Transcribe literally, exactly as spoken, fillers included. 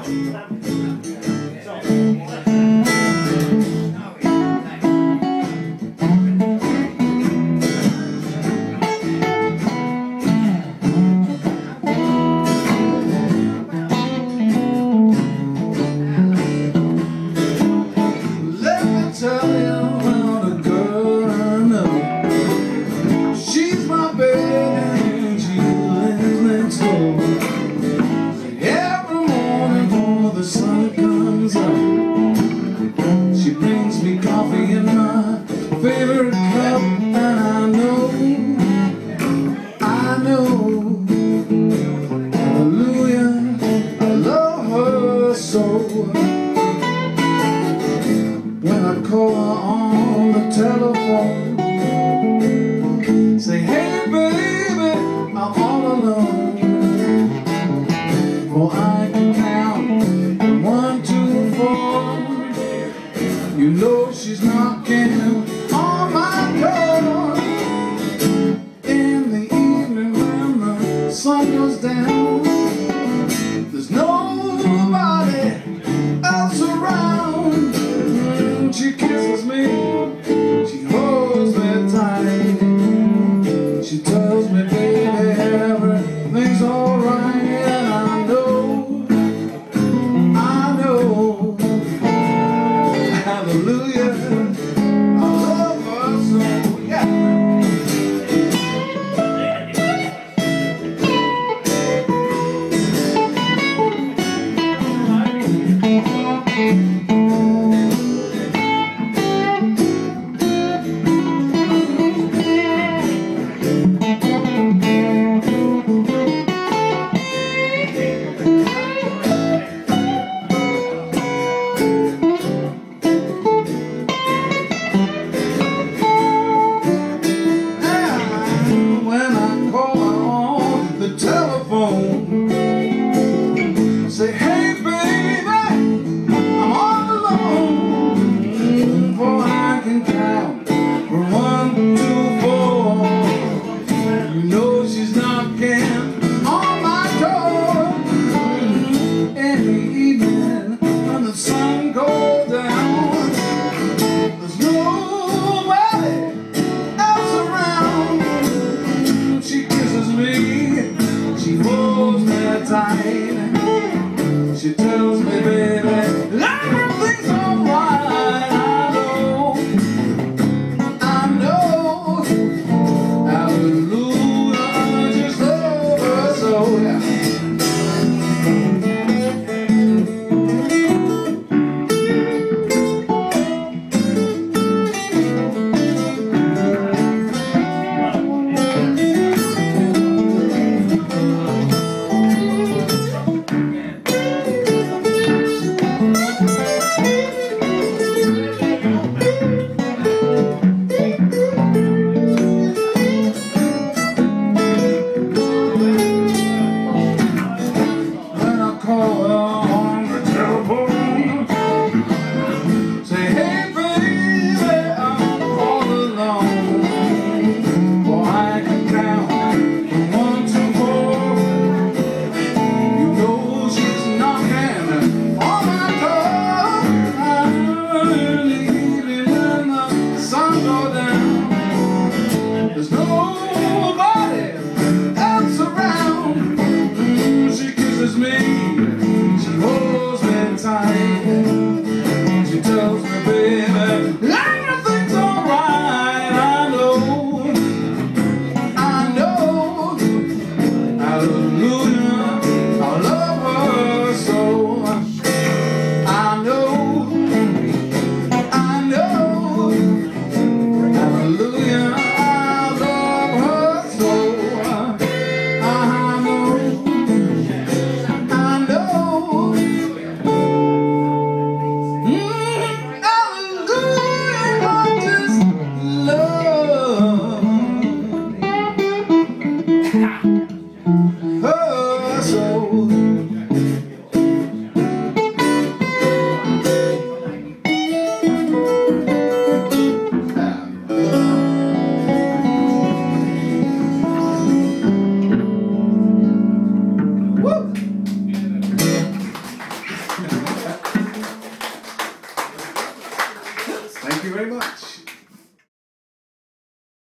favorite cup, and I know, I know, hallelujah, I love her so. When I call her on the telephone, say, hey baby, I'm all alone. For I can count from one to four. You know she's knocking on my door. In the evening when the sun goes down, there's nobody else around. She kisses me, she holds me tight. She tells me, baby, everything's alright. And I know, I know, hallelujah, I love her so, yeah. Say, hey baby, I'm all alone. For I can count from one to four. You know she's knocking on my door. In the evening when the sun goes down, there's nobody else around. She kisses me, she holds me tight. She tells me, baby, everything's alright. I know, I know, hallelujah, I just love her so, yeah. Thank you very much.